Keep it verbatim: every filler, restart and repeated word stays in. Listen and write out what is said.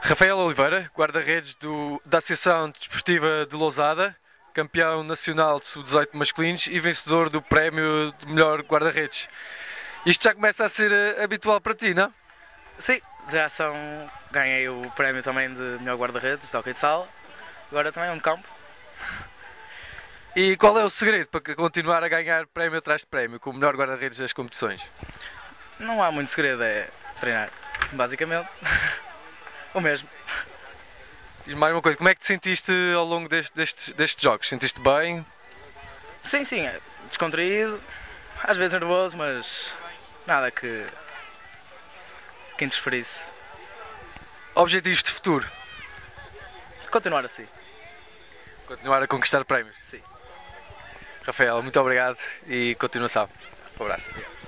Rafael Oliveira, guarda-redes do- da Associação Desportiva de Lousada, campeão nacional de sub dezoito masculinos e vencedor do prémio de melhor guarda-redes. Isto já começa a ser eh, habitual para ti, não? Sim, já são. Ganhei o prémio também de melhor guarda-redes, de hockey de sala. Agora também um de campo. E qual é o segredo para continuar a ganhar prémio atrás de prémio, com o melhor guarda-redes das competições? Não há muito segredo, é treinar, basicamente. O mesmo. Diz-me mais uma coisa, como é que te sentiste ao longo deste- destes, destes jogos? Sentiste bem? Sim, sim, é descontraído, às vezes nervoso, mas nada que, que interferisse. Objetivos de futuro? Continuar assim. Continuar a conquistar prémios? Sim. Rafael, muito obrigado e continuação. Um abraço.